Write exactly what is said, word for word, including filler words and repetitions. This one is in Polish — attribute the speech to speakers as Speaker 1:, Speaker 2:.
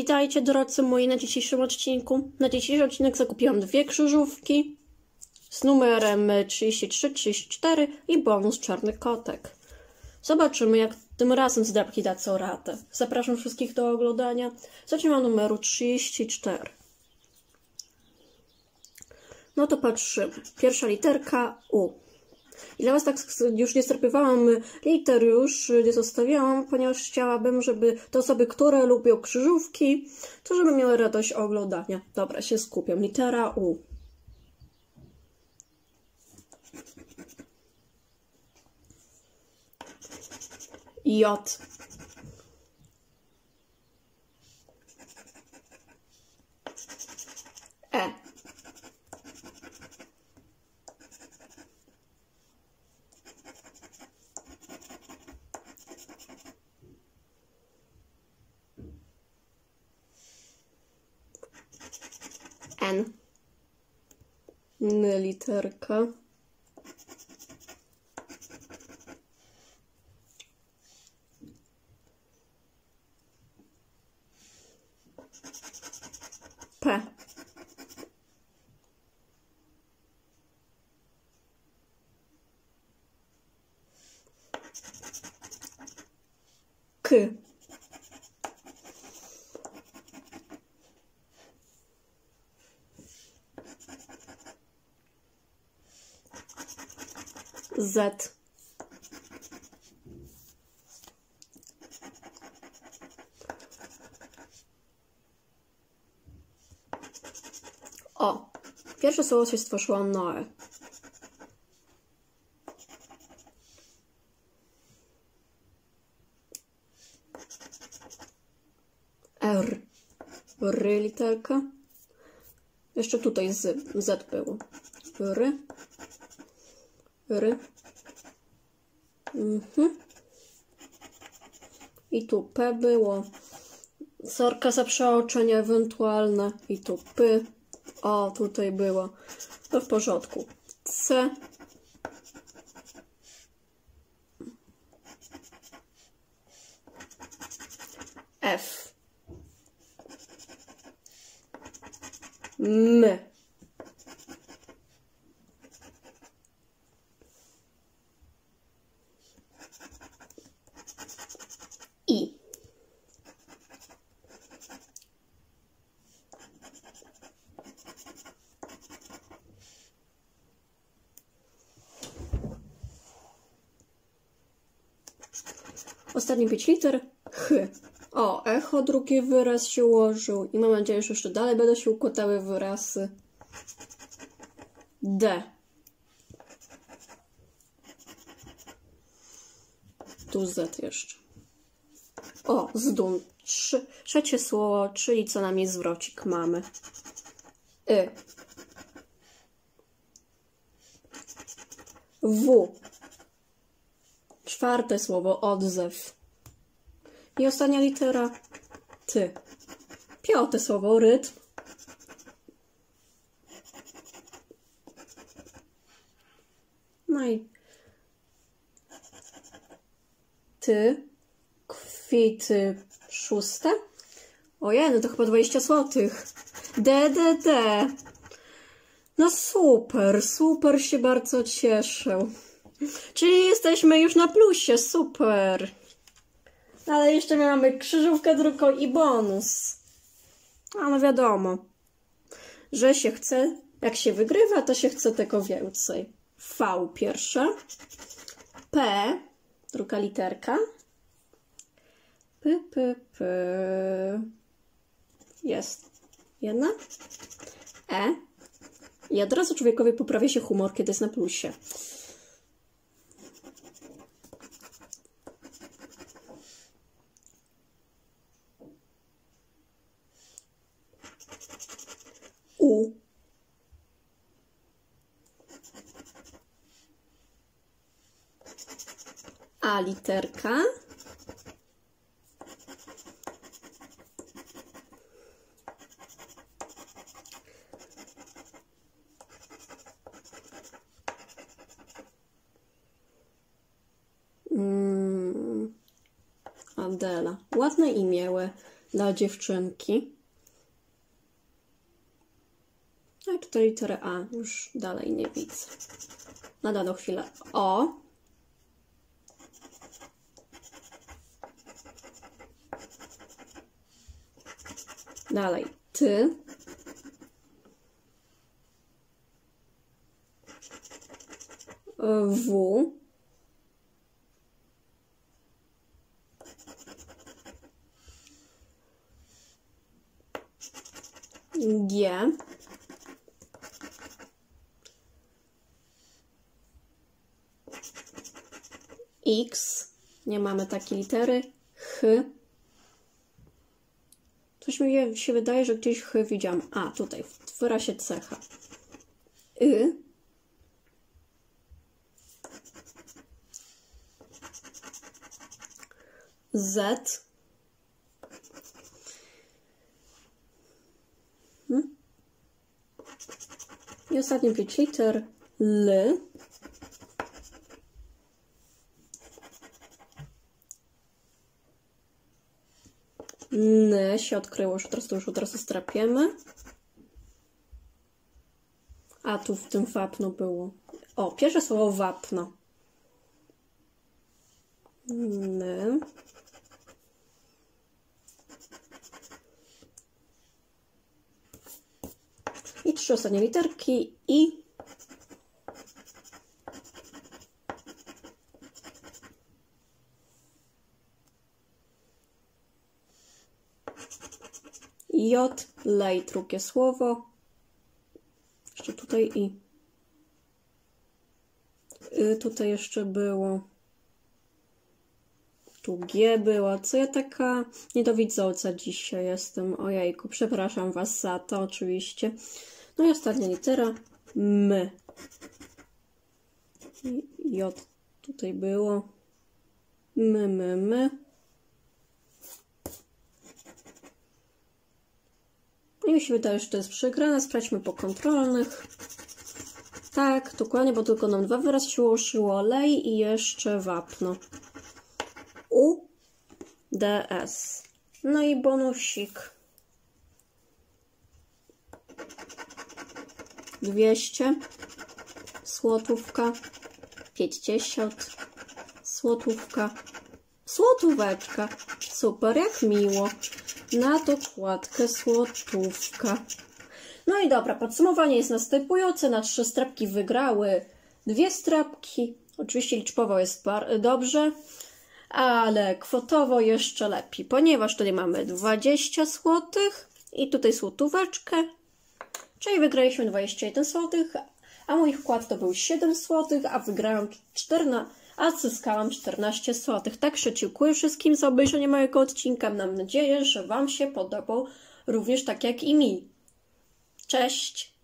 Speaker 1: Witajcie drodzy moi na dzisiejszym odcinku. Na dzisiejszy odcinek zakupiłam dwie krzyżówki z numerem trzydzieści trzy trzydzieści cztery i bonus czarny kotek. Zobaczymy, jak tym razem zdrabki dadzą radę. Zapraszam wszystkich do oglądania. Zaczynamy od numeru trzydzieści cztery. No to patrzymy. Pierwsza literka U. I dla Was tak już nie strapywałam liter, już nie zostawiałam, ponieważ chciałabym, żeby te osoby, które lubią krzyżówki, to żeby miały radość oglądania. Dobra, się skupiam. Litera U. J. E. N. N literka. P. K. Z. O. Pierwsze słowo się stworzyło Noe. R. R literka. Jeszcze tutaj z, Z było. R. R. Mhm. I tu P było. Sorka za przeoczenia ewentualne. I tu P. O, tutaj było. To w porządku. C. F. M. I. Ostatnie pięć liter. Ch. O, echo, drugi wyraz się ułożył. I mam nadzieję, że jeszcze dalej będą się układały wyrazy. D. Tu Z jeszcze. O, zdum. Trzy, trzecie słowo, czyli co najmniej zwrocik mamy. Y. W. Czwarte słowo, odzew. I ostatnia litera T. Piąte słowo, rytm. No i ty, kwity szóste. Ojej, no to chyba dwadzieścia złotych. D, D, D. No super, super, się bardzo cieszę. Czyli jesteśmy już na plusie, super. Ale jeszcze mamy krzyżówkę drugą i bonus. A no wiadomo, że się chce, jak się wygrywa, to się chce tego więcej. V pierwsza. P, druga literka. P, P, P. Jest jedna. E. I od razu człowiekowi poprawia się humor, kiedy jest na plusie. U. A literka. Mm. Adela. Ładne i miłe. dla dziewczynki. No i tutaj literę A już dalej nie widzę. Na daną chwilę O. Dalej Ty. W. G. X. Nie mamy takiej litery. H. Coś mi się wydaje, że gdzieś H widziałam. A, tutaj, w wyrazie cecha. Y. Z. Hmm? I ostatnie pięć liter. L. N się odkryło, już teraz to już od razu strapiemy. A tu w tym wapno było. O, pierwsze słowo wapno. N. I trzy ostatnie literki I. J, lej, drugie słowo. Jeszcze tutaj I. Y, tutaj jeszcze było. Tu G była. Co ja taka niedowidząca dzisiaj jestem. Ojejku, przepraszam was za to oczywiście. No i ostatnia litera. M. J tutaj było. M, M, M. I mi się wydaje, że to jest przegrane. Sprawdźmy po kontrolnych. Tak, dokładnie, bo tylko nam dwa wyrazy się ułożyło. Lej i jeszcze wapno. U, D, S. No i bonusik. dwieście. Złotówka. pięćdziesiąt. Złotówka. Złotóweczka. Super, jak miło. Na dokładkę złotówka. No i dobra, podsumowanie jest następujące. Na trzy strapki wygrały dwie strapki. Oczywiście liczbowo jest dobrze, ale kwotowo jeszcze lepiej, ponieważ tutaj mamy dwadzieścia złotych i tutaj złotóweczkę, czyli wygraliśmy dwadzieścia jeden złotych, a mój wkład to był siedem złotych, a wygrałam czternaście, a zyskałam czternaście złotych. Także dziękuję wszystkim za obejrzenie mojego odcinka. Mam nadzieję, że wam się podobał również tak jak i mi. Cześć!